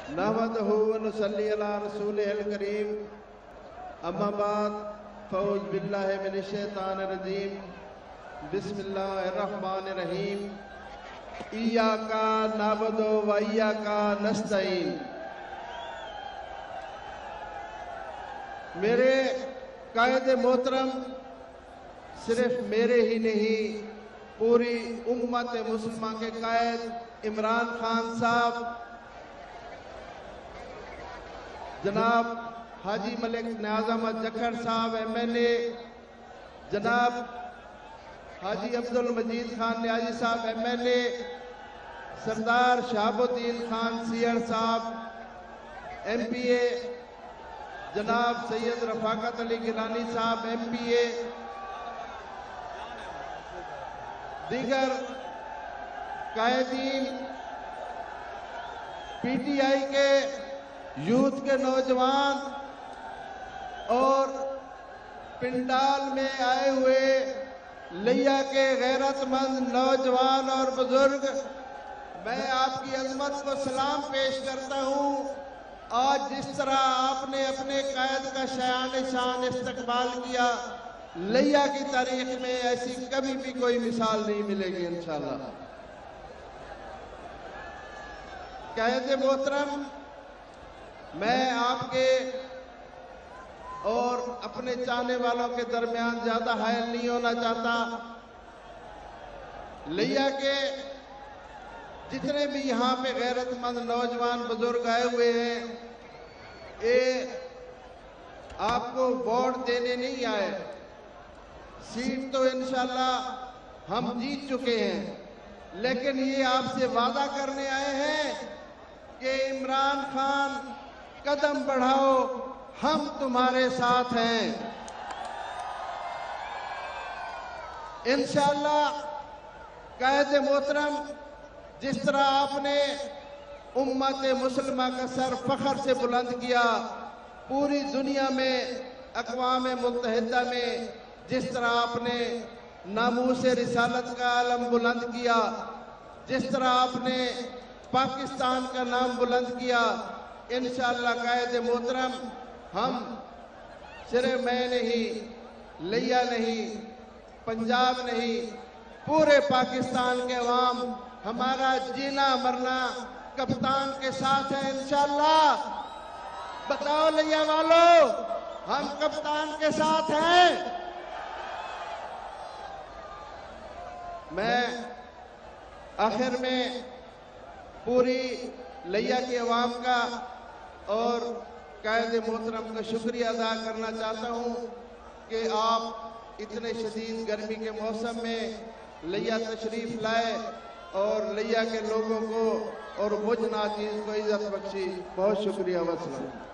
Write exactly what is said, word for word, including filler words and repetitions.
नहमदहु व नुसल्ली अला रसूलिहिल करीम अम्मा बाद फौज बिल्लाहि मिनश शैतानिर रजीम बिस्मिल्लाहिर रहमानिर रहीम इय्याका नअबुदु व इय्याका नस्तईन। मेरे कायद मोहतरम सिर्फ मेरे ही नहीं पूरी उम्मत मुस्लिमा के कायद इमरान खान साहब, जनाब हाजी मलिक नियाज़ अहमद जखर साहब एम एन ए, जनाब हाजी अब्दुल मजीद खान न्याजी साहब M N A, Sardar Shahabuddin Khan Siyar साहब एम पी ए, जनाब सैयद रफाकत अली गिलानी साहब एम पी ए, दीगर कायदीन, पी टी आई के यूथ के नौजवान और पिंडाल में आए हुए लिया के गैरतमंद नौजवान और बुजुर्ग, मैं आपकी अजमत को सलाम पेश करता हूँ। आज जिस तरह आपने अपने कायद का शान शान इस्तकबाल किया, लिया की तारीख में ऐसी कभी भी कोई मिसाल नहीं मिलेगी इंशाअल्लाह। कायद मोहतरम, मैं आपके और अपने चाहने वालों के दरमियान ज्यादा हायल नहीं होना चाहता। लिया के जितने भी यहाँ पे गैरतमंद नौजवान बुजुर्ग आए हुए हैं, ये आपको वोट देने नहीं आए। सीट तो इंशाल्लाह हम जीत चुके हैं, लेकिन ये आपसे वादा करने आए हैं कि इमरान खान कदम बढ़ाओ, हम तुम्हारे साथ हैं। इंशाअल्लाह कायद मोहतरम, जिस तरह आपने उम्मत मुस्लिमा का सर फख्र से बुलंद किया, पूरी दुनिया में अक़वाम मुत्तहिदा में जिस तरह आपने नामूस रिसालत का आलम बुलंद किया, जिस तरह आपने पाकिस्तान का नाम बुलंद किया, इंशाअल्लाह कायद मोहतरम, हम सिर्फ मैं नहीं, लिया नहीं, पंजाब नहीं, पूरे पाकिस्तान के अवाम हमारा जीना मरना कप्तान के साथ है इंशाअल्लाह। बताओ लिया वालों, हम कप्तान के साथ हैं। मैं आखिर में पूरी लिया के अवाम का और कायद मोहतरम का शुक्रिया अदा करना चाहता हूँ कि आप इतने शदीद गर्मी के मौसम में लिया तशरीफ लाए और लिया के लोगों को और मुझ नाचीज़ को इज्जत बख्शी। बहुत शुक्रिया। वस्सलाम।